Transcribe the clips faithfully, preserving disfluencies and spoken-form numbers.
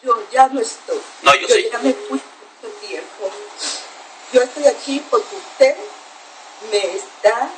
yo ya no estoy. No, yo, yo sé. ya me fui mucho tiempo. Yo estoy aquí porque usted me está,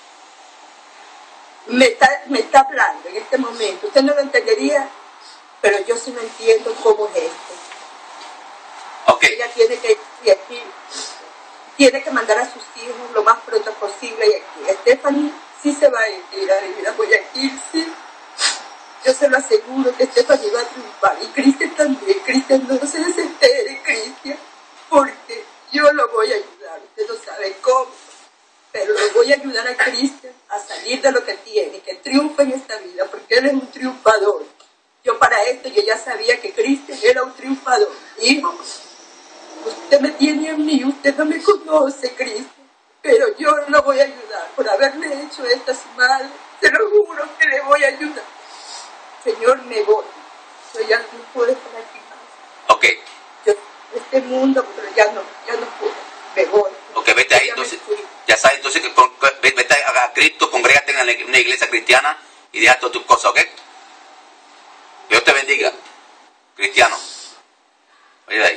me está, me está hablando en este momento. Usted no lo entendería, pero yo sí no entiendo cómo es esto. Okay. Ella tiene que ir aquí, tiene que mandar a sus hijos lo más pronto posible y aquí. Stephanie sí se va a ir a vivir a Guayaquil, sí. Yo se lo aseguro que Stephanie va a triunfar. Y Cristian también. Cristian, no se desespere, Cristian, porque yo lo voy a ayudar. Usted no sabe cómo, pero lo voy a ayudar a Cristian a salir de lo que tiene, que triunfe en esta vida, porque él es un triunfador. Yo para esto, yo ya sabía que Cristian era un triunfador. Hijo, usted me tiene a mí, usted no me conoce, Cristian, pero yo lo voy a ayudar por haberle hecho esto a su madre. Se lo juro que le voy a ayudar. Señor, me voy. Yo ya no puedo estar aquí más. Ok. Yo, este mundo, pero ya no, ya no puedo. Me voy. Ok, vete ahí, entonces. Ya sabes, entonces, que con, vete a Cristo, congrégate en una iglesia cristiana y deja todas tus cosas, ¿ok? Dios te bendiga, cristiano. Oye de ahí.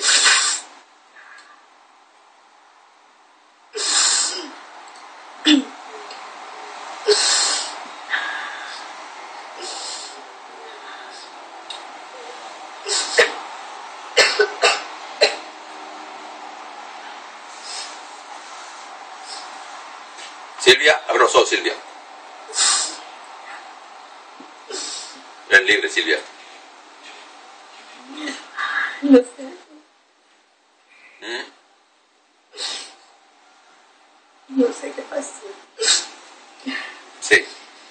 Silvia, abre los ojos, Silvia. Eres libre, Silvia. No sé. ¿Mm? No sé qué pasó. Sí.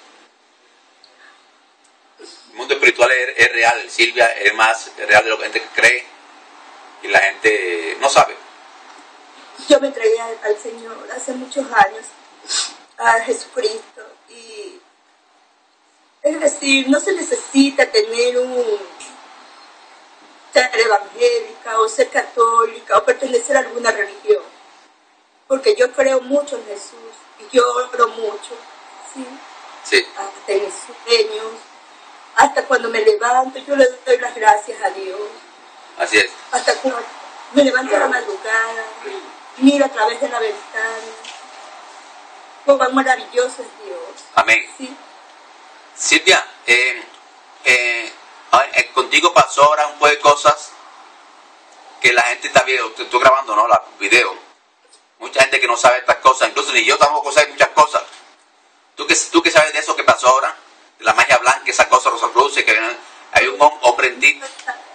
El mundo espiritual es, es real, Silvia, es más real de lo que la gente cree y la gente no sabe. Yo me entregué al, al Señor hace muchos años, a Jesucristo, y es decir, no se necesita tener un ser evangélica o ser católica o pertenecer a alguna religión, porque yo creo mucho en Jesús y yo oro mucho, ¿sí? Sí. Hasta en mis sueños, hasta cuando me levanto, yo le doy las gracias a Dios. Así es. Hasta cuando me levanto a la madrugada, miro a través de la ventana, cuán maravilloso es Dios. Amén. ¿Sí? Silvia, eh, eh, eh, contigo pasó ahora un poco de cosas que la gente está viendo, te estoy grabando, ¿no? La video. Mucha gente que no sabe estas cosas, incluso ni yo tampoco sé muchas cosas. ¿Tú que, tú que sabes de eso que pasó ahora? De la magia blanca, esa cosa rosa cruz, que hay un hombre en ti.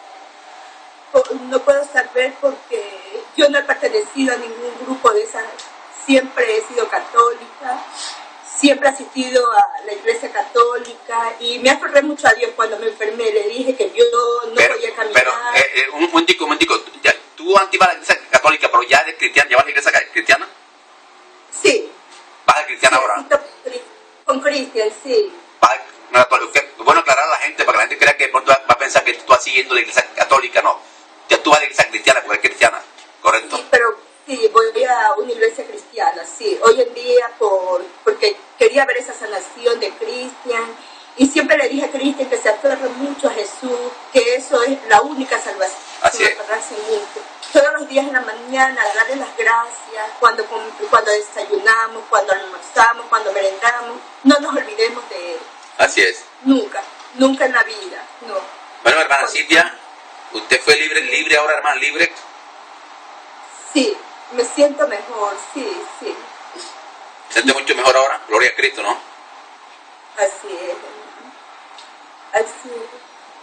No puedo saber porque yo no he pertenecido a ningún grupo de esas. Siempre he sido católica, siempre he asistido a la iglesia católica y me aferré mucho a Dios cuando me enfermé. Le dije que yo no pero, podía caminar. Pero, eh, eh, un momentico, un momentico. Ya, tú antes vas a la iglesia católica, pero ya eres cristiana, ¿ya vas a la iglesia cristiana? Sí. ¿Vas a la cristiana sí, ahora? Con Cristian, sí. ¿Vas a, es bueno aclarar a la gente para que la gente crea que de pronto va a pensar que tú estás siguiendo la iglesia católica, no. Ya tú vas a la iglesia cristiana, porque eres cristiana, ¿correcto? Sí, pero sí, voy a una iglesia cristiana, sí. Hoy en día, por porque quería ver esa sanación de Cristian, y siempre le dije a Cristian que se aferre mucho a Jesús, que eso es la única salvación. Así es. Aferrarse mucho. Todos los días en la mañana, darle las gracias, cuando, cuando desayunamos, cuando almorzamos, cuando merendamos, no nos olvidemos de Él. Así es. Nunca, nunca en la vida, no. Bueno, hermana Silvia, ¿usted fue libre, libre ahora, hermana, libre? Sí, me siento mejor, sí, sí. ¿Se siente mucho mejor ahora? Gloria a Cristo, ¿no? Así es, hermano. Así es.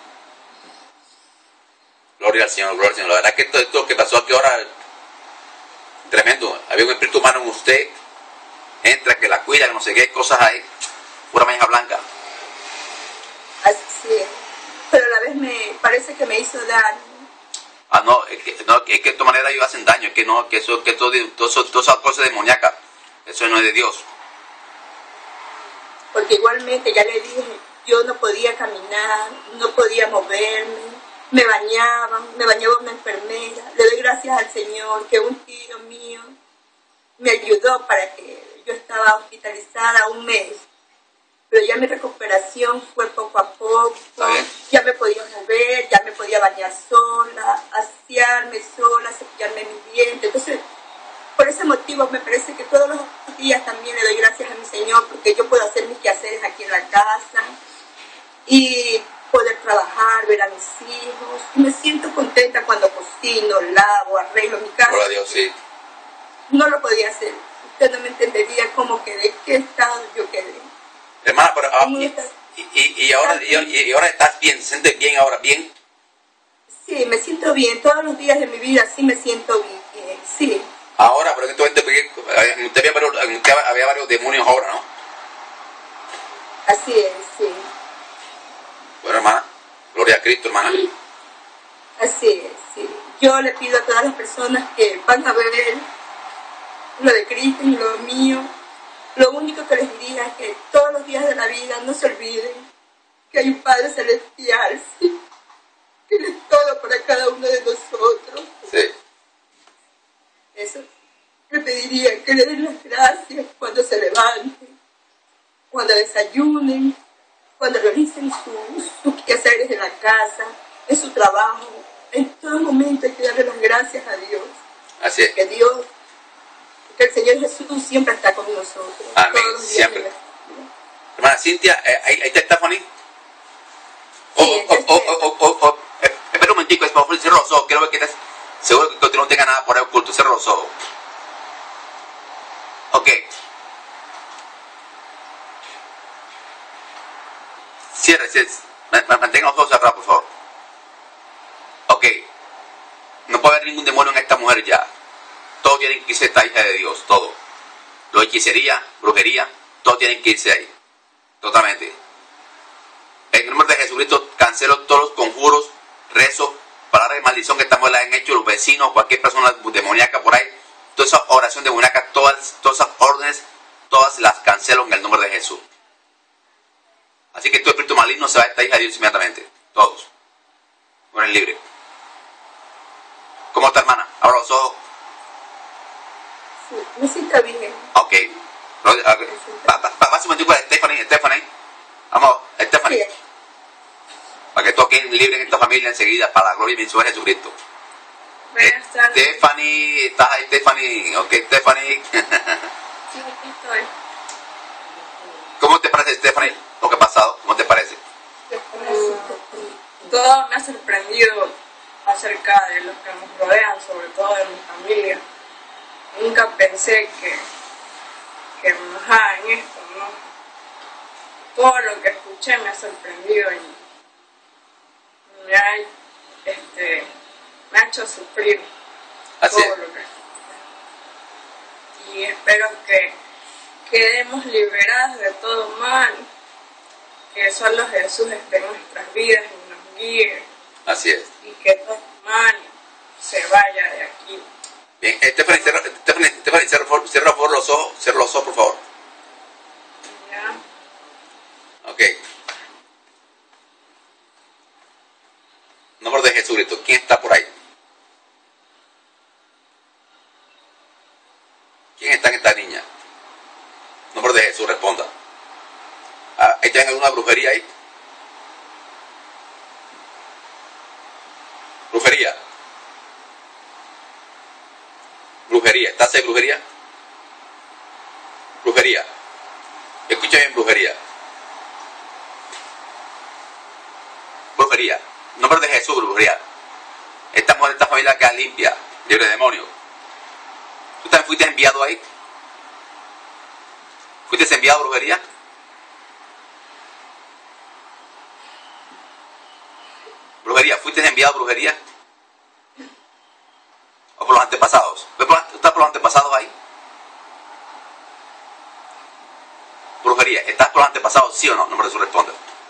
Gloria al Señor, gloria al Señor. La verdad que esto, esto que pasó aquí ahora, tremendo. Había un espíritu humano en usted, entra, que la cuida, que no sé qué cosas hay, pura magia blanca. Así es. Pero a la vez me parece que me hizo daño. Ah, no, es que, no, es que de todas maneras ellos hacen daño, es que no, que eso, que todo, todo, todo, todas esas cosas demoníacas, eso no es de Dios. Porque igualmente, ya le dije, yo no podía caminar, no podía moverme, me bañaban, me bañaba una enfermera. Le doy gracias al Señor que un tío mío me ayudó para que yo estaba hospitalizada un mes. Pero ya mi recuperación fue poco a poco, ya me podía mover, ya me podía bañar sola. hijos. Y me siento contenta cuando cocino, lavo, arreglo mi casa. Gloria a Dios, sí. No lo podía hacer. Usted no me entendería cómo quedé, qué estado yo quedé. Hermana, pero ah, y, y, y, ahora, y, y ahora estás bien, ¿te sientes bien ahora? ¿Bien? Sí, me siento bien. Todos los días de mi vida sí me siento bien, sí. Ahora, pero en este momento, usted había varios, usted había varios demonios ahora, ¿no? Así es, sí. Bueno, hermana, gloria a Cristo, hermana. Así es, sí. Yo le pido a todas las personas que van a ver lo de Cristo y lo mío, lo único que les diría es que todos los días de la vida no se olviden que hay un Padre Celestial, sí, que es todo para cada uno de nosotros. Sí. Eso. Le pediría que le den las gracias cuando se levanten, cuando desayunen, cuando realicen sus, sus quehaceres en la casa, en su trabajo. En todo momento hay que darle las gracias a Dios. Así es. Que Dios, que el Señor Jesús siempre está con nosotros. Amén, siempre. Hermana Cintia, ¿ahí está Stephanie? Sí, oh, oh, oh, oh, oh, oh. Espera un momentico, por favor, cierra los ojos. Quiero ver que estás seguro que tú no tengas nada por ahí oculto. Cierra los ojos. Ok. Cierre, cierre. Mantenga los ojos cerrados, por favor. Ok. No puede haber ningún demonio en esta mujer ya. Todos tienen que irse esta hija de Dios, todo. Lo hechicería, brujería, todos tienen que irse ahí. Totalmente. En el nombre de Jesucristo cancelo todos los conjuros, rezos, palabras de maldición que esta mujer le han hecho los vecinos, cualquier persona demoníaca por ahí. Toda esa oración demoníaca, todas, todas esas órdenes, todas las cancelo en el nombre de Jesús. Así que todo espíritu maligno se va a esta hija de Dios inmediatamente. Todos. Mueren libre. ¿Cómo está, hermana? Abra los ojos. Sí, me siento bien. Ok. Pase un momentico a Stephanie, Stephanie. Vamos, Stephanie. Sí. Para que toquen libre en esta familia enseguida, para la gloria y bendición de Jesucristo. Buenas tardes. Stephanie, ¿estás ahí, Stephanie? Ok, Stephanie. Sí, aquí estoy. ¿Cómo te parece, Stephanie, lo que ha pasado? ¿Cómo te parece? Mm, todo me ha sorprendido acerca de los que nos rodean, sobre todo de mi familia. Nunca pensé que, que me hagan esto, ¿no? Todo lo que escuché me ha sorprendido y me ha, este, me ha hecho sufrir. Así todo es. Lo que escuché. Y espero que quedemos liberados de todo mal, que solo Jesús esté en nuestras vidas y nos guíe. Así es. Y que todo mal se vaya de aquí. Bien, Stephanie, cierra, Stephanie, Stephanie, cierra, por, cierra por los ojos, cierra los ojos, por favor. Ya. Ok. Nombre de Jesucristo, ¿quién está por ahí? ¿Quién está en esta niña? Nombre de Jesús, responda. Ah, ¿está en alguna brujería ahí? Brujería. Brujería. ¿Estás en brujería? Brujería. Escucha bien, brujería. Brujería. Nombre de Jesús, brujería. Esta mujer, esta familia queda limpia, libre de demonios. ¿Tú también fuiste enviado ahí? ¿Fuiste enviado a brujería? Brujería, ¿fuiste enviado a brujería? ¿O por los antepasados? ¿Tú estás por los antepasados ahí? Brujería, ¿estás por los antepasados, sí o no? No me responde.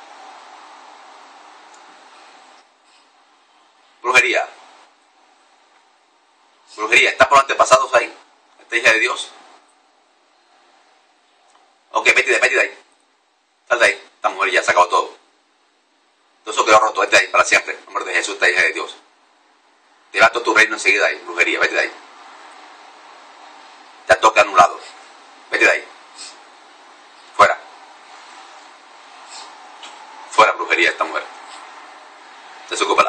Brujería. Brujería, ¿estás por los antepasados ahí? ¿Esta hija de Dios? Ok, vete de, vete de ahí. Sal de ahí. Esta mujer ya se acabó todo. Todo eso quedó roto. Vete de ahí para siempre. En nombre de Jesús, esta hija de Dios. Te va todo tu reino enseguida ahí. Brujería, vete de ahí. Ya toca anulado. Vete de ahí. Fuera. Fuera, brujería, esta mujer. Se ocupa